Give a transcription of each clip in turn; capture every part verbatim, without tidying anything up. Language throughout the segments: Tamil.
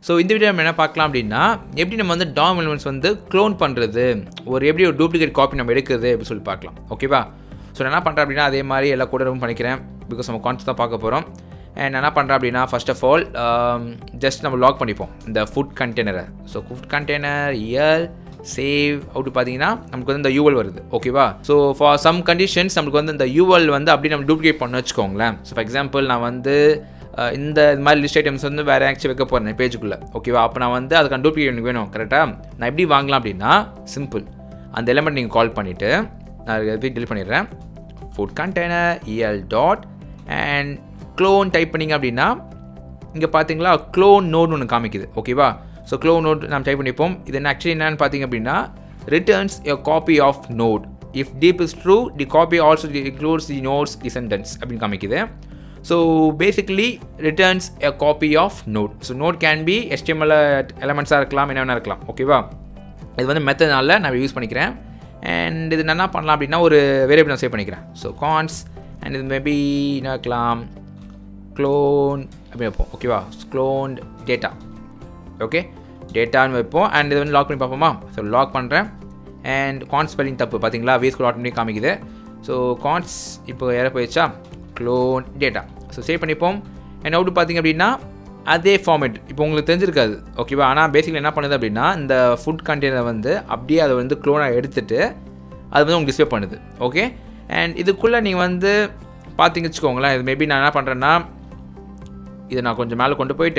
ஸோ இந்த வீடியோ நம்ம என்ன பார்க்கலாம் அப்படின்னா எப்படி நம்ம வந்து டாம் எலிமெண்ட்ஸ் வந்து க்ளோன் பண்ணுறது, ஒரு எப்படி ஒரு டூப்ளிகேட் காப்பி நம்ம எடுக்கிறது அப்படின்னு சொல்லி பார்க்கலாம். ஓகேவா? ஸோ நான் என்ன பண்ணுறேன் அப்படின்னா அதே மாதிரி எல்லா கூட பண்ணிக்கிறேன், பிகாஸ் நம்ம கான்செப்ட் தான் பார்க்க போகிறோம். அண்ட் நான் என்ன பண்ணுறேன் அப்படின்னா ஃபர்ஸ்ட் ஆஃப் ஆல் ஜஸ்ட் நம்ம லாக் பண்ணிப்போம் இந்த ஃபுட் கண்டெய்னரை. ஸோ ஃபுட் கண்டெய்னர் இயர் சேவ் அவுட்டு பார்த்தீங்கன்னா நமக்கு வந்து இந்த யூஎல் வருது. ஓகேவா? ஸோ ஃபார் சம் கண்டிஷன்ஸ் நமக்கு வந்து இந்த யூஎல் வந்து அப்படி நம்ம டூப்ளிகேட் பண்ண வச்சுக்கோங்களேன். ஸோ ஃபார் எக்ஸாம்பிள் நான் வந்து இந்த மாதிரி லிஸ்ட் ஐட்டம்ஸ் வந்து வேறு ஆக்சுவலி வைக்க போகிறேன் பேஜுக்குள்ளே. ஓகேவா? அப்போ நான் வந்து அதுக்கான டூப்ளிகேட் எனக்கு வேணும். கரெக்டாக? நான் எப்படி வாங்கலாம் அப்படின்னா சிம்பிள், அந்த எலிமெண்ட் நீங்கள் கால் பண்ணிவிட்டு நான் எதுவும் டெலிட் பண்ணிடுறேன். Food container EL dot and clone type பண்ணிங்க அப்படின்னா இங்கே பார்த்தீங்களா க்ளோன் நோட்னு ஒன்று காமிக்குது. ஓகேவா? ஸோ க்ளோன் நோட் நம்ம டைப் பண்ணிப்போம். இது என்ன ஆக்சுவலி என்னன்னு பார்த்தீங்க அப்படின்னா returns a copy of node if deep is true the copy also includes the node's descendants அப்படின்னு காமிக்குது. So basically returns a copy of node. So node can be H T M L elements ஆ இருக்கலாம், என்ன வேணா இருக்கலாம். ஓகேவா? இது வந்து மெத்தட்னால நான் யூஸ் பண்ணிக்கிறேன். அண்ட் இது என்ன பண்ணலாம் அப்படின்னா ஒரு வேரியபிள் நான் சேவ் பண்ணிக்கிறேன். ஸோ கான்ஸ் அண்ட் இது மேபி என்ன வைக்கலாம், க்ளோன் அப்படி வைப்போம். ஓகேவா? Cloned data. ஓகே, டேட்டான்னு வைப்போம். அண்ட் இது வந்து லாக் பண்ணி பார்ப்போமா? ஸோ லாக் பண்ணுறேன். அண்ட் கான்ஸ் ஸ்பெல்லிங் தப்பு பார்த்தீங்களா, வேஸ்ட் கூட ஆட்டோமேட்டிக் காமிக்குது. ஸோ கான்ஸ் இப்போ யாரை போயிடுச்சா, க்ளோன் டேட்டா. ஸோ சேவ் பண்ணிப்போம். அண்ட் அவுட் பார்த்திங்க அப்படின்னா அதே ஃபார்மேட் இப்போ உங்களுக்கு தெரிஞ்சிருக்காது. ஓகேவா? ஆனால் பேசிக்கலி என்ன பண்ணுது அப்படின்னா இந்த ஃபுட் கண்டெய்னர் வந்து அப்படியே அதை வந்து க்ளோனாக எடுத்துகிட்டு அது வந்து உங்களுக்கு டிஸ்பிளே பண்ணுது. ஓகே, அண்ட் இதுக்குள்ளே நீங்கள் வந்து பார்த்திங்க வச்சுக்கோங்களேன். இது மேபி நான் என்ன பண்ணுறேன்னா இதை நான் கொஞ்சம் மேலே கொண்டு போயிட்டு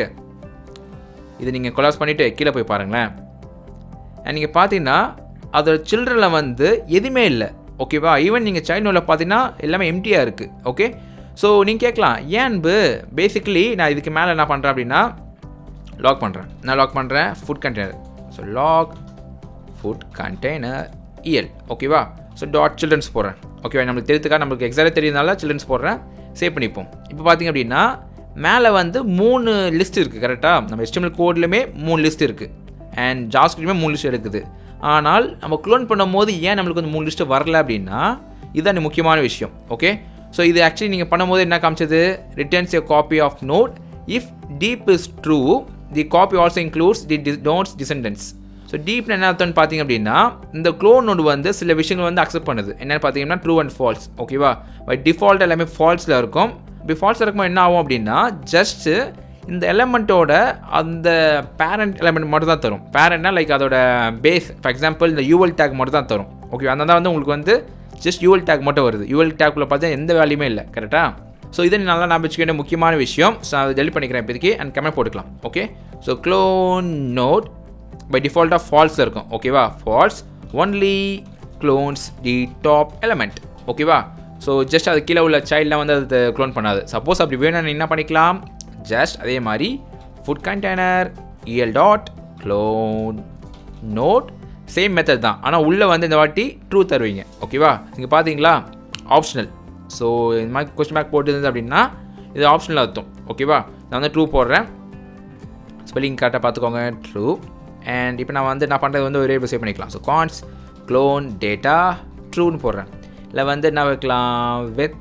இதை நீங்கள் கொலாஸ் பண்ணிவிட்டு கீழே போய் பாருங்களேன். அண்ட் நீங்கள் பார்த்தீங்கன்னா அதோட சில்ட்ரனில் வந்து எதுவுமே இல்லை. ஓகேவா? ஈவன் நீங்கள் சைல்ட் நோடில் பார்த்தீங்கன்னா எல்லாமே எம்டியாக இருக்குது. ஓகே, ஸோ நீங்கள் கேட்கலாம் ஏன்பு, பேசிக்கலி நான் இதுக்கு மேலே என்ன பண்ணுறேன் அப்படின்னா லாக் பண்ணுறேன். நான் லாக் பண்ணுறேன் food container. So log food container EL. ஓகேவா? ஸோ டாட் சில்ட்ரன்ஸ் போடுறேன். ஓகேவா? நம்மளுக்கு தெரியுதுக்கா, நம்மளுக்கு எக்ஸாக்டாக தெரியுதுனால சில்ட்ரன்ஸ் போடுறேன். சேவ் பண்ணிப்போம். இப்போ பார்த்திங்க அப்படின்னா மேலே வந்து மூணு லிஸ்ட் இருக்குது. கரெக்டாக? நம்ம H T M L கோட்லையுமே மூணு லிஸ்ட் இருக்குது அண்ட் ஜாவாஸ்கிரிப்ட்லையுமே மூணு லிஸ்ட் எடுக்குது. ஆனால் நம்ம க்ளோன் பண்ணும்போது ஏன் நம்மளுக்கு வந்து மூணு லிஸ்ட்டு வரல அப்படின்னா இதுதான் முக்கியமான விஷயம். ஓகே, ஸோ இது ஆக்சுவலி நீங்கள் பண்ணும்போது என்ன காமிச்சது, returns a copy of node if deep is true the copy also includes the node's descendants. So டீப்னு என்ன அர்த்தம்னு பார்த்தீங்க அப்படின்னா இந்த க்ளோன் நோடு வந்து சில விஷயங்கள் வந்து அக்செப்ட் பண்ணுது. என்னென்னு பார்த்தீங்கன்னா ட்ரூ அண்ட் ஃபால்ஸ். ஓகேவா? பை டிஃபால்ட் எல்லாமே ஃபால்ஸில் இருக்கும். இப்போ ஃபால்ஸில் இருக்கும்போது என்ன ஆகும் அப்படின்னா ஜஸ்ட்டு இந்த எலமெண்ட்டோட அந்த பேரண்ட் எலமெண்ட் மட்டும் தான் தரும். பேரண்ட்னா லைக் அதோட பேஸ், ஃபார் எக்ஸாம்பிள் இந்த யூஎல் டேக் மட்டும் தான் தரும். ஓகே, அந்த தான் வந்து உங்களுக்கு வந்து ஜஸ்ட் யூஎல் டேக் மட்டும் வருது. யூஎல் டேக்குள்ளே பார்த்தா எந்த வேல்யூமே இல்லை. கரெக்டாக? ஸோ இதை நல்லா நான் வச்சுக்க வேண்டிய முக்கியமான விஷயம். ஸோ அதை டெலிட் பண்ணிக்கிறேன் இப்போதைக்கு அண்ட் கமெண்ட் போட்டுக்கலாம். Okay, so clone node by டிஃபால்ட்டாக ஃபால்ஸ் இருக்கும். ஓகேவா? False only clones the top element. ஓகேவா? ஸோ ஜஸ்ட் அது கீழே உள்ள சைல்டெலாம் வந்து அது க்ளோன் பண்ணாது. சப்போஸ் அப்படி வேணும்னு என்ன பண்ணிக்கலாம், ஜஸ்ட் அதே மாதிரி food container EL dot clone node same method தான், ஆனால் உள்ளே வந்து இந்த வாட்டி ட்ரூ தருவீங்க. ஓகேவா? நீங்கள் பார்த்தீங்களா ஆப்ஷனல். ஸோ இந்த மாதிரி கொஸ்டின் மார்க் போட்டுருந்தது அப்படின்னா இது ஆப்ஷனல் அர்த்தம். ஓகேவா? நான் வந்து ட்ரூ போடுறேன். ஸ்பெல்லிங் கரெக்டாக பார்த்துக்கோங்க, ட்ரூ. அண்ட் இப்போ நான் வந்து நான் பண்ணுறது வந்து ஒரே சேவ் பண்ணிக்கலாம். ஸோ கான்ஸ் க்ளோன் டேட்டா ட்ரூன்னு போடுறேன். இல்லை வந்து என்ன வைக்கலாம், வித்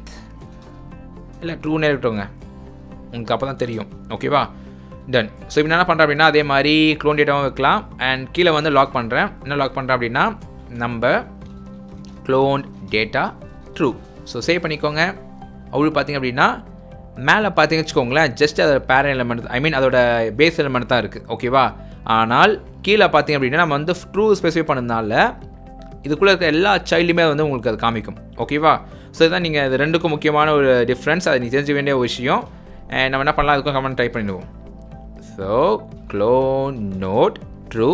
இல்லை ட்ரூன்னே இருக்கட்டுங்க, உங்களுக்கு அப்போ தான் தெரியும். ஓகேவா? டன். ஸோ இப்போ என்ன பண்ணுறேன் அப்படின்னா அதே மாதிரி க்ளோன் டேட்டாவும் வைக்கலாம். அண்ட் கீழே வந்து லாக் பண்ணுறேன். என்ன லாக் பண்ணுறேன் அப்படின்னா நம்ம clone data true. So save பண்ணிக்கோங்க. அவ்வளோ பார்த்திங்க அப்படின்னா மேலே பார்த்திங்க வச்சுக்கோங்களேன் ஜஸ்ட் அதோட பேரண்ட் எலிமெண்ட், ஐ மீன் அதோட பேஸ் எலிமெண்ட் தான் இருக்குது. ஓகேவா? ஆனால் கீழே பார்த்திங்க அப்படின்னா நம்ம வந்து ட்ரூ ஸ்பெசிஃபை பண்ணதுனால இதுக்குள்ளே இருக்க எல்லா சைல்டுமே வந்து உங்களுக்கு அது காமிக்கும். ஓகேவா? ஸோ இதுதான் நீங்கள் இது ரெண்டுக்கும் முக்கியமான ஒரு டிஃப்ரென்ஸ், அதை நீங்கள் தெரிஞ்சுக்க வேண்டிய ஒரு விஷயம். அண்ட் நம்ம என்ன பண்ணலாம், அதுக்கும் கமெண்ட் டைப் பண்ணிடுவோம். So clone node true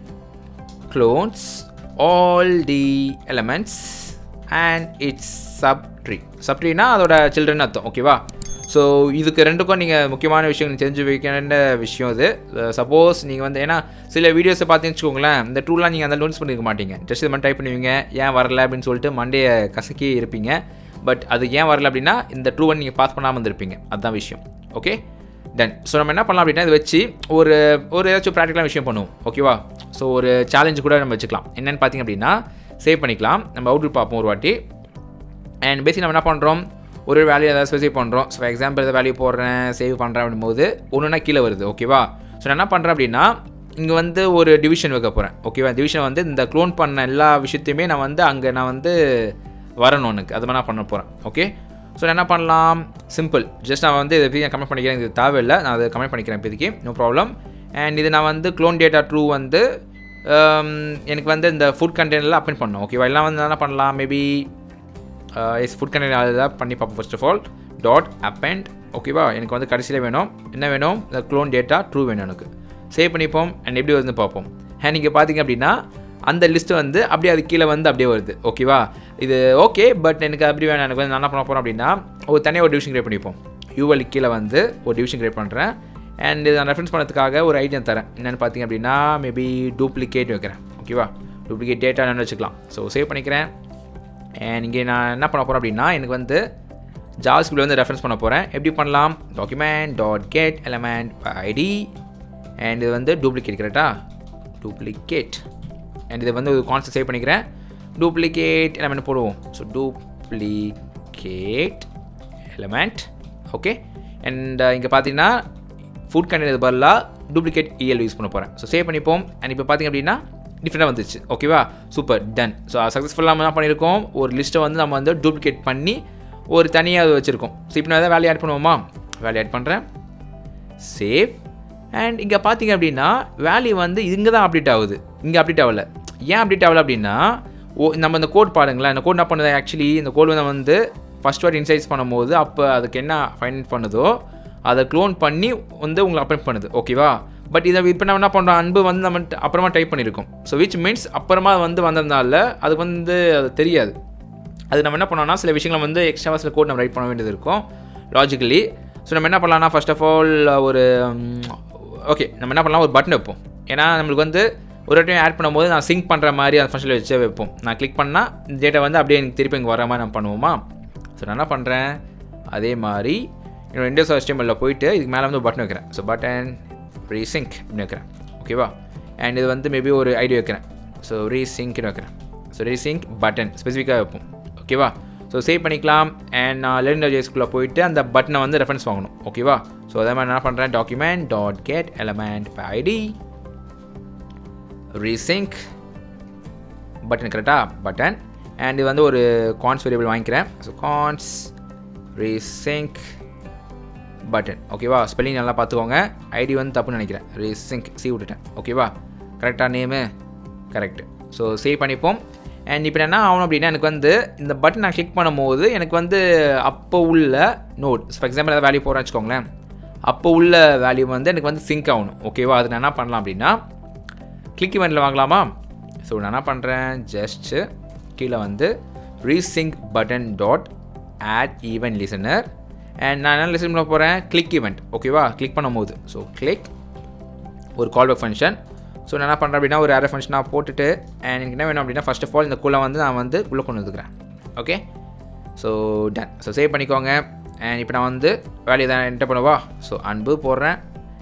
clones all the elements and its subtree. சப் ட்ரீனா அதோட சில்ட்ரன் அர்த்தம். ஓகேவா? ஸோ இதுக்கு ரெண்டுக்கும் நீங்கள் முக்கியமான விஷயம் தெரிஞ்சு வைக்க வேண்டிய விஷயம் இது. சப்போஸ் நீங்கள் வந்து ஏன்னா சில வீடியோஸை பார்த்தீங்கன்னு வச்சுக்கோங்களேன் இந்த ட்ரூலாம் நீங்கள் அந்த நோட்ஸ் பண்ணிக்க மாட்டீங்க, ஜஸ்ட் இது மாதிரி டைப் பண்ணுவீங்க, ஏன் வரல அப்படின்னு சொல்லிட்டு மண்டையை கசக்கி இருப்பீங்க. பட் அது ஏன் வரல அப்படின்னா இந்த ட்ரூவை நீங்கள் பாஸ் பண்ணாமல் இருந்திருப்பீங்க. அதுதான் விஷயம். Okay, ton. ஸோ நம்ம என்ன பண்ணலாம் அப்படின்னா இதை வச்சு ஒரு ஒரு ஏதாச்சும் ப்ராக்டிக்கலான விஷயம் பண்ணுவோம். ஓகேவா? ஸோ ஒரு சேலஞ்சு கூட நம்ம வச்சுக்கலாம். என்னென்னு பார்த்தீங்க அப்படின்னா சேவ் பண்ணிக்கலாம். நம்ம அவுட்புட் பார்ப்போம் ஒரு வாட்டி. அண்ட் பேசிக் நம்ம என்ன பண்ணுறோம், ஒரு வேல்யூ ஏதாவது ஸ்பெசிஃபை பண்ணுறோம். ஸோ ஃபார் எக்ஸாம்பிள் இந்த வேல்யூ போடுறேன், சேவ் பண்ணுறேன் அப்படின்போது ஒன்றுனா கீழே வருது. ஓகேவா? ஸோ நான் என்ன பண்ணுறேன் அப்படின்னா இங்கே வந்து ஒரு டிவிஷன் வைக்க போகிறேன். ஓகேவா? டிவிஷன் வந்து இந்த க்ளோன் பண்ண எல்லா விஷயத்தையுமே நான் வந்து அங்கே நான் வந்து வரணும் எனக்கு அது மாதிரி நான் பண்ண போகிறேன். ஓகே, ஸோ நான் என்ன பண்ணலாம், சிம்பிள், ஜஸ்ட் நான் வந்து இதை நான் கமெண்ட் பண்ணிக்கிறேன், இது தேவையில்லை, நான் அதை கமெண்ட் பண்ணிக்கிறேன் இப்போதைக்கு, நோ ப்ராப்ளம். அண்ட் இது நான் வந்து க்ளோன் டேட்டா ட்ரூ வந்து எனக்கு வந்து இந்த ஃபுட் கண்டெய்னரில் அப்டெண்ட் பண்ணணும். ஓகேவா? எல்லாம் வந்து என்ன பண்ணலாம், மேபி எஸ் ஃபுட் கண்டெய்னர் அதில் பண்ணி பார்ப்போம். First of all dot append. ஓகேவா? எனக்கு வந்து கடைசியில் வேணும் என்ன வேணும், இந்த க்ளோன் டேட்டா ட்ரூ வேணும் எனக்கு. சேவ் பண்ணிப்போம் அண்ட் எப்படி வந்து பார்ப்போம். அண்ட் நீங்கள் பார்த்தீங்க அப்படின்னா அந்த லிஸ்ட்டு வந்து அப்படியே அது கீழே வந்து அப்படியே வருது. ஓகேவா? இது ஓகே, பட் எனக்கு அப்படி வேணும். எனக்கு வந்து நான் என்ன பண்ண போகிறோம் அப்படின்னா ஒரு தனியாக ஒரு டிவிஷன் கிரியேட் பண்ணிப்போம். யூவல் கீழே வந்து ஒரு டிவிஷன் கிரியேட் பண்ணுறேன். அண்ட் இதை நான் ரெஃபரன்ஸ் பண்ணுறதுக்காக ஒரு ஐடியா தரேன். என்னென்னு பார்த்தீங்க அப்படின்னா மேபி டூப்ளிகேட் வைக்கிறேன். ஓகேவா? டூப்ளிகேட் டேட்டா நான் வச்சுக்கலாம். ஸோ சேவ் பண்ணிக்கிறேன். அண்ட் இங்கே நான் என்ன பண்ண போகிறேன் அப்படின்னா எனக்கு வந்து ஜாவாஸ்கிரிப்ட் வந்து ரெஃபரன்ஸ் பண்ண போகிறேன். எப்படி பண்ணலாம், document dot get element ID and இது வந்து டூப்ளிகேட் கரெக்டா, டூப்ளிகேட் அண்ட் இதை வந்து ஒரு கான்செப்ட் சேவ் பண்ணிக்கிறேன். டூப்ளிகேட் எலிமெண்ட் போடுவோம். So duplicate element. Okay, and இங்கே பார்த்தீங்கன்னா ஃபுட் கண்டெய்னர் பதிலாக டூப்ளிகேட் இஎல் யூஸ் பண்ண போகிறேன். ஸோ சேவ் பண்ணிப்போம். அண்ட் இப்போ பார்த்திங்க அப்படின்னா டிஃப்ரெண்டாக வந்துச்சு. ஓகேவா? Super, ton. ஸோ சக்ஸஸ்ஃபுல்லாக நம்ம என்ன பண்ணியிருக்கோம், ஒரு லிஸ்ட்டை வந்து நம்ம வந்து டூப்ளிகேட் பண்ணி ஒரு தனியாக வச்சுருக்கோம். ஸோ இப்போ நான் எதாவது வேல்யூ ஆட் பண்ணுவோமா, வேல்யூ ஆட் பண்ணுறேன், சேவ். அண்ட் இங்கே பார்த்தீங்க அப்படின்னா வேல்யூ வந்து இங்கே தான் அப்டேட் ஆகுது, இங்கே அப்டேட் ஆகலை. ஏன் அப்டேட் ஆகலை அப்படின்னா ஓ நம்ம இந்த கோட் பாருங்களேன், இந்த கோட் என்ன பண்ணுது, ஆக்சுவலி இந்த கோட் வந்து வந்து ஃபஸ்ட் வார்ட் இன்சைஸ் பண்ணும்போது அப்போ அதுக்கு என்ன ஃபைண்ட் பண்ணுதோ அதை க்ளோன் பண்ணி வந்து உங்களை அப்டேட் பண்ணுது. ஓகேவா? பட் இதை இப்போ நம்ம என்ன பண்ணுறோம், அன்பு வந்து நம்ம அப்புறமா டைப் பண்ணியிருக்கோம். ஸோ விச் மீன்ஸ் அப்புறமா வந்து வந்ததுனால அது வந்து அது தெரியாது. அது நம்ம என்ன பண்ணோம்னா சில விஷயங்களை வந்து எக்ஸ்ட்ரா சில கோட் நம்ம ரைட் பண்ண வேண்டியது இருக்கும் லாஜிக்கலி. ஸோ நம்ம என்ன பண்ணலாம்னா ஃபர்ஸ்ட் ஆஃப் ஆல் ஒரு ஓகே நம்ம என்ன பண்ணலாம், ஒரு பட்டன் வைப்போம். ஏன்னா நம்மளுக்கு வந்து ஒரு டைம் ஆட் பண்ணும்போது நான் சிங்க் பண்ணுற மாதிரி அந்த ஃபங்க்ஷனில் வச்சு வைப்போம். நான் கிளிக் பண்ணால் இந்த டேட்டா வந்து அப்படியே எனக்கு திருப்பி இங்கே வர மாதிரி நம்ம பண்ணுவோமா. ஸோ நான் என்ன பண்ணுறேன், அதே மாதிரி என்னோட இண்டெக்ஸ் ஹெச்டிஎம்எல்ல போயிட்டு இதுக்கு மேலே வந்து ஒரு பட்டன் வைக்கிறேன். ஸோ பட்டன் ரீசிங்க் அப்படின்னு வைக்கிறேன். ஓகேவா? அண்ட் இது வந்து மேபி ஒரு ஐடி வைக்கிறேன். ஸோ ரீசிங்க்னு வைக்கிறேன். ஸோ ரீசிங்க் பட்டன் ஸ்பெசிஃபிக்காக வைப்போம். ஓகேவா? ஸோ சேவ் பண்ணிக்கலாம். அண்ட் நான் லெர்னிங் ஜேஸ்குள்ளே போயிட்டு அந்த பட்டனை வந்து ரெஃபரன்ஸ் வாங்கணும். ஓகேவா? ஸோ அதே மாதிரி என்ன பண்ணுறேன், document dot get element ID resync button கரெக்டாக, பட்டன். அண்ட் இது வந்து ஒரு கான்ஸ் வேரியபிள் வாங்கிக்கிறேன். So const resync button. ஓகேவா? ஸ்பெல்லிங் நல்லா பார்த்துக்கோங்க, ஐடி வந்து தப்புன்னு நினைக்கிறேன், ரீசிங்க் சி விட்டுட்டேன். ஓகேவா? கரெக்டாக நேமு கரெக்டு. ஸோ சேவ் பண்ணிப்போம். அண்ட் இப்போ என்ன ஆகணும் அப்படின்னா எனக்கு வந்து இந்த பட்டன் நான் கிளிக் பண்ணும்போது எனக்கு வந்து அப்போ உள்ள நோட், ஃபார் எக்ஸாம்பிள் ஏதாவது வேல்யூ போகிறேன்னு வச்சுக்கோங்களேன், அப்போ உள்ள வேல்யூ வந்து எனக்கு வந்து சிங்க் ஆகணும். ஓகேவா? அது நான் என்ன பண்ணலாம் அப்படின்னா கிளிக் இவெண்ட்டில் வாங்கலாமா. ஸோ நான் என்ன பண்ணுறேன், ஜஸ்ட்டு கீழே வந்து resync button dot add event listener. And நான் என்ன லிசன் பண்ண போகிறேன், கிளிக் ஈவெண்ட். ஓகேவா? கிளிக் பண்ணும்போது ஸோ கிளிக் ஒரு கால் பேக் ஃபங்க்ஷன். ஸோ நான் என்ன பண்ணுறேன் அப்படின்னா ஒரு ஏரர் ஃபங்க்ஷனாக போட்டுட்டு அண்ட் எனக்கு என்ன வேணும் அப்படின்னா ஃபர்ஸ்ட் ஆஃப் ஆல் இந்த குள்ளே வந்து நான் வந்து உள்ளே கொண்டு வந்துக்கிறேன். Okay, so done. So save பண்ணிக்கோங்க. அண்ட் இப்போ நான் வந்து வேல்யூ தான் என்டர் பண்ணுவா. ஸோ அன்பு போடுறேன்.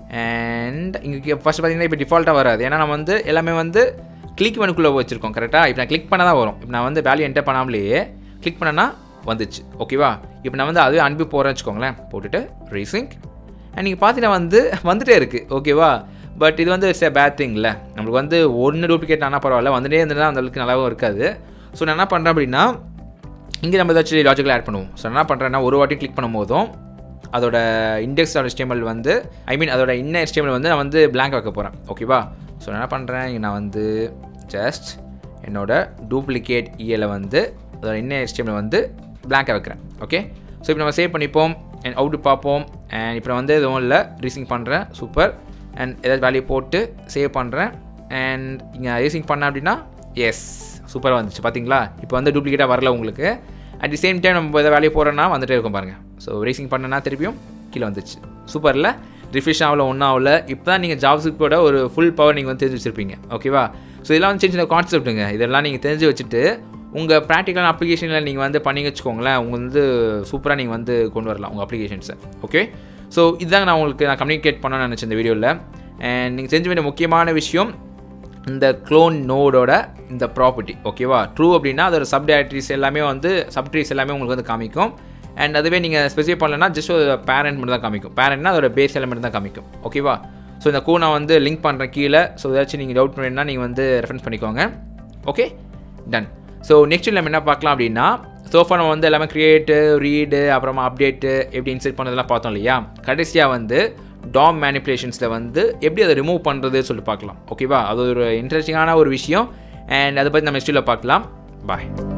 அண்ட் இங்கே ஃபஸ்ட்டு பார்த்தீங்கன்னா இப்போ டிஃபால்ட்டாக வராது, ஏன்னா நம்ம வந்து எல்லாமே வந்து கிளிக் மெனுக்குள்ளே வச்சுருக்கோம் கரெக்டாக. இப்போ நான் கிளிக் பண்ண தான் வரும். இப்போ நான் வந்து வேல்யூ என்டர் பண்ணாமலேயே கிளிக் பண்ணேன்னா வந்துச்சு. ஓகேவா? இப்போ நான் வந்து அதுவே அன்பு போகிறேன்னு வச்சுக்கோங்களேன், போட்டுட்டு ரீசிங்க். அண்ட் நீங்கள் பார்த்தீங்கன்னா வந்து வந்துகிட்டே இருக்குது. ஓகேவா? பட் இது வந்து இட்ஸ் ஏ பேட் திங் இல்லை, நம்மளுக்கு வந்து ஒன்று டூப்ளிகேட் ஆனால் பரவாயில்ல, வந்துட்டே இருந்ததுன்னா அந்தளவுக்கு நல்லாவும் இருக்காது. ஸோ நான் என்ன பண்ணுறேன் அப்படின்னா இங்கே நம்ம ஏதாச்சும் லாஜிக்கலாக ஆட் பண்ணுவோம். ஸோ என்ன பண்ணுறேன்னா ஒரு வாட்டி கிளிக் பண்ணும் போதும் அதோட இண்டெக்ஸ் ஹெச்டிஎம்எல் வந்து ஐ மீன் அதோட இன்னர் ஹெச்டிஎம்எல் வந்து நான் வந்து பிளாங்க் வைக்க போகிறேன். ஓகேவா? ஸோ என்ன பண்ணுறேன், இங்கே நான் வந்து ஜஸ்ட் என்னோட டூப்ளிகேட் இஎலை வந்து அதோட இன்னர் ஹெச்டிஎம்எல் வந்து பிளாங்காக வைக்கிறேன். ஓகே, ஸோ இப்போ நம்ம சேவ் பண்ணிப்போம் அண்ட் அவுட்டு பார்ப்போம். அண்ட் இப்போ வந்து எதுவும் இல்லை, ரீசிங் பண்ணுறேன், சூப்பர். அண்ட் ஏதாவது வேல்யூ போட்டு சேவ் பண்ணுறேன். அண்ட் இங்கே ரீசிங் பண்ணேன் அப்படின்னா எஸ் சூப்பராக வந்துச்சு. பார்த்தீங்களா? இப்போ வந்து டூப்ளிகேட்டாக வரல உங்களுக்கு. அட் தி சேம் டைம் நம்ம எதாவது வேல்யூ போகிறோன்னா வந்துட்டே இருக்கும் பாருங்கள். ஸோ ரீசிங் பண்ணனா திருப்பியும் கீழே வந்துச்சு. சூப்பரில் ரிஃப்ரெஷ் ஆகல, ஒன்றும் ஆகல. இப்போ தான் நீங்கள் ஜாவாஸ்கிரிப்டோட ஒரு ஃபுல் பவர் நீங்கள் வந்து தெரிஞ்சு வச்சுருப்பீங்க. ஓகேவா? ஸோ இதெல்லாம் வந்து சின்ன சின்ன கான்செப்ட்டுங்க. இதெல்லாம் நீங்கள் தெரிஞ்சு வச்சுட்டு உங்கள் ப்ராக்டிக்கல் அப்ளிகேஷனில் நீங்கள் வந்து பண்ணி வச்சுக்கோங்களேன், உங்களுக்கு வந்து சூப்பராக நீங்கள் வந்து கொண்டு வரலாம் உங்கள் அப்ளிகேஷன்ஸை. ஓகே, ஸோ இதுதாங்க நான் உங்களுக்கு நான் கம்யூனிகேட் பண்ணணும்னு நினச்சேன் இந்த வீடியோவில். அண்ட் நீங்கள் தெரிஞ்ச வேண்டிய முக்கியமான விஷயம் இந்த க்ளோன் நோடோட இந்த ப்ராப்பர்ட்டி. ஓகேவா? ட்ரூ அப்படின்னா அதோட சப் டைரக்டரிஸ் எல்லாமே வந்து சப் ட்ரீஸ் எல்லாமே உங்களுக்கு வந்து காமிக்கும். அண்ட் அதுவே நீங்கள் ஸ்பெசிஃபை பண்ணலன்னா ஜஸ்ட் ஒரு பேரண்ட் மட்டும் தான் காமிக்கும். பேரண்ட்னா அதோட பேஸ் எலிமெண்ட் தான் காமிக்கும். ஓகேவா? ஸோ இந்த கோட் நான் வந்து லிங்க் பண்ணுறேன் கீழே. ஸோ ஏதாச்சும் நீங்கள் டவுட் வேணுன்னா நீங்கள் வந்து ரெஃபரன்ஸ் பண்ணிக்கோங்க. Okay, ton. ஸோ நெக்ஸ்ட் நம்ம என்ன பார்க்கலாம் அப்படின்னா, சோஃபா நம்ம வந்து எல்லாமே க்ரியேட்டு, ரீடு, அப்புறமா அப்டேட்டு எப்படி இன்சர்ட் பண்ணதெல்லாம் பார்த்தோம் இல்லையா. கடைசியாக வந்து டாம் மேனிப்புலேஷன்ஸில் வந்து எப்படி அதை ரிமூவ் பண்ணுறது சொல்லிட்டு பார்க்கலாம். ஓகேவா, அது ஒரு இன்ட்ரெஸ்டிங்கான ஒரு விஷயம். அண்ட் அதை பற்றி நம்ம நெக்ஸ்ட்டில் பார்க்கலாம். பாய்.